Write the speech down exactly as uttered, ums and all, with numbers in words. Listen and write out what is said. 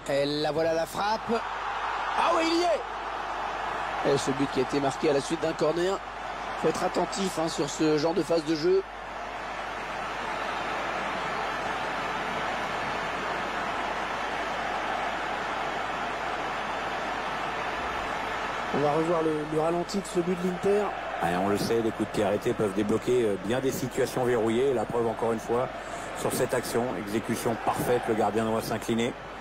Et la voilà la frappe. Ah oui, il y est. Et ce but qui a été marqué à la suite d'un corner. Il faut être attentif hein, sur ce genre de phase de jeu. On va revoir le, le ralenti de ce but de l'Inter. Ouais, on le sait, les coups de pied arrêtés peuvent débloquer bien des situations verrouillées. La preuve encore une fois sur cette action, exécution parfaite, le gardien doit s'incliner.